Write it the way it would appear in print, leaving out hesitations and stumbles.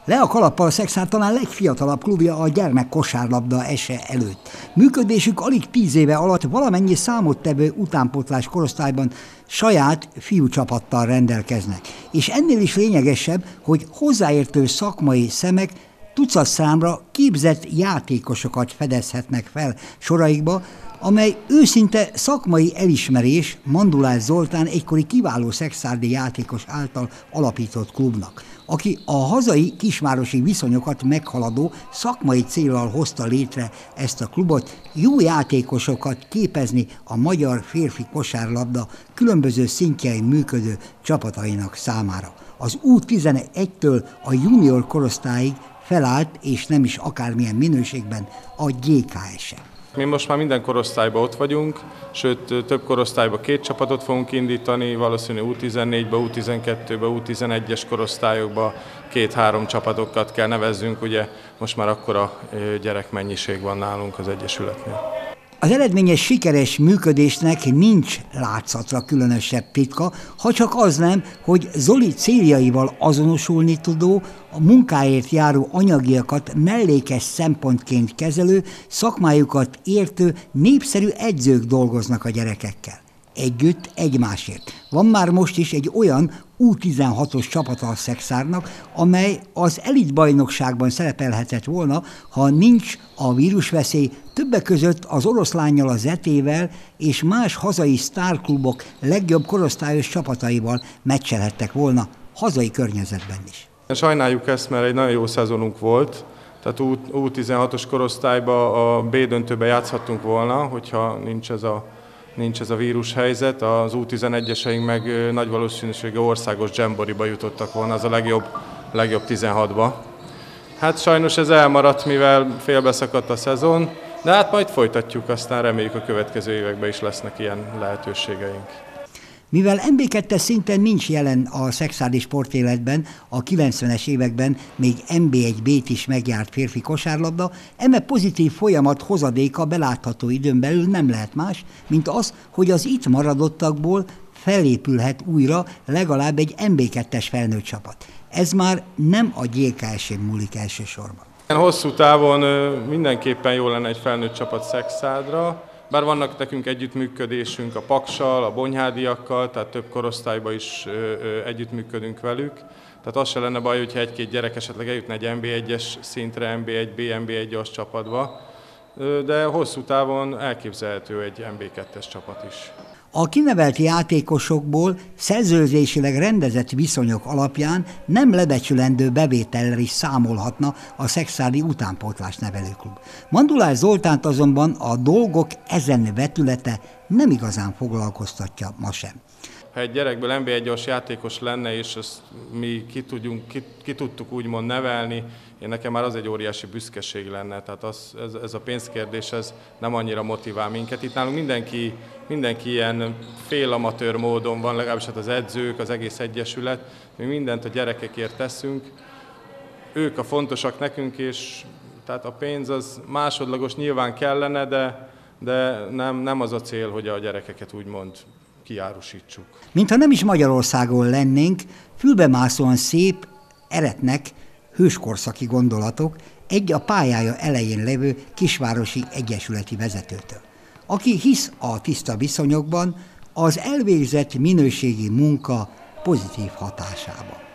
Le a kalappal a Szekszárd talán legfiatalabb klubja a gyermekkosárlabda ese előtt. Működésük alig 10 éve alatt valamennyi számottevő utánpótlás korosztályban saját fiúcsapattal rendelkeznek. És ennél is lényegesebb, hogy hozzáértő szakmai szemek tucatszámra képzett játékosokat fedezhetnek fel soraikba, amely őszinte szakmai elismerés Mandulás Zoltán egykori kiváló szekszárdi játékos által alapított klubnak, aki a hazai kisvárosi viszonyokat meghaladó szakmai céllal hozta létre ezt a klubot, jó játékosokat képezni a magyar férfi kosárlabda különböző szintjein működő csapatainak számára. Az U11-től a junior korosztályig felállt, és nem is akármilyen minőségben, a GKS-e. Mi most már minden korosztályban ott vagyunk, sőt több korosztályban 2 csapatot fogunk indítani, valószínűleg U14-be, U12-be, U11-es korosztályokba 2-3 csapatokat kell nevezzünk, ugye most már akkora gyerekmennyiség van nálunk az Egyesületnél. Az eredményes, sikeres működésnek nincs látszatra különösebb titka, ha csak az nem, hogy Zoli céljaival azonosulni tudó, a munkáért járó anyagiakat mellékes szempontként kezelő, szakmájukat értő, népszerű edzők dolgoznak a gyerekekkel. Együtt egymásért. Van már most is egy olyan U16-os csapata a Szekszárdnak, amely az elitbajnokságban szerepelhetett volna, ha nincs a vírusveszély, többek között az oroszlánnyal, a Zetével és más hazai sztárklubok legjobb korosztályos csapataival meccselhettek volna hazai környezetben is. Sajnáljuk ezt, mert egy nagyon jó szezonunk volt, tehát U16-os korosztályban a B döntőben játszhattunk volna, hogyha nincs ez a vírushelyzet, az U11-eseink meg nagy valószínűséggel országos dzsemboriba jutottak volna, az a legjobb 16-ba. Hát sajnos ez elmaradt, mivel félbeszakadt a szezon, de hát majd folytatjuk, aztán reméljük a következő években is lesznek ilyen lehetőségeink. Mivel NB2-es szinten nincs jelen a szekszárdi sportéletben, a 90-es években még NB1B-t is megjárt férfi kosárlabda, eme pozitív folyamat hozadéka belátható időn belül nem lehet más, mint az, hogy az itt maradottakból felépülhet újra legalább egy NB2-es felnőtt csapat. Ez már nem a GKS-én múlik elsősorban. Hosszú távon mindenképpen jó lenne egy felnőtt csapat Szekszárdra, bár vannak nekünk együttműködésünk a Paksal, a Bonyhádiakkal, tehát több korosztályban is együttműködünk velük. Tehát az se lenne baj, hogyha egy-két gyerek esetleg eljutna egy NB1-es szintre, NB1B, NB1-as csapatba, de hosszú távon elképzelhető egy NB2-es csapat is. A kinevelt játékosokból szerződésileg rendezett viszonyok alapján nem lebecsülendő bevétellel is számolhatna a szekszárdi utánpótlás nevelőklub. Mandulás Zoltánt azonban a dolgok ezen vetülete nem igazán foglalkoztatja ma sem. Ha egy gyerekből NB1-as játékos lenne, és ezt mi ki tudtuk úgymond nevelni, nekem már az egy óriási büszkeség lenne. Tehát ez a pénzkérdés ez nem annyira motivál minket. Itt nálunk mindenki ilyen félamatőr módon van, legalábbis hát az edzők, az egész egyesület. Mi mindent a gyerekekért teszünk. Ők a fontosak nekünk, és tehát a pénz az másodlagos nyilván kellene, de nem az a cél, hogy a gyerekeket úgymond kiárusítsuk. Mintha nem is Magyarországon lennénk, fülbemászóan szép, eretnek hőskorszaki gondolatok egy a pályája elején levő kisvárosi egyesületi vezetőtől, aki hisz a tiszta viszonyokban, az elvégzett minőségi munka pozitív hatásában.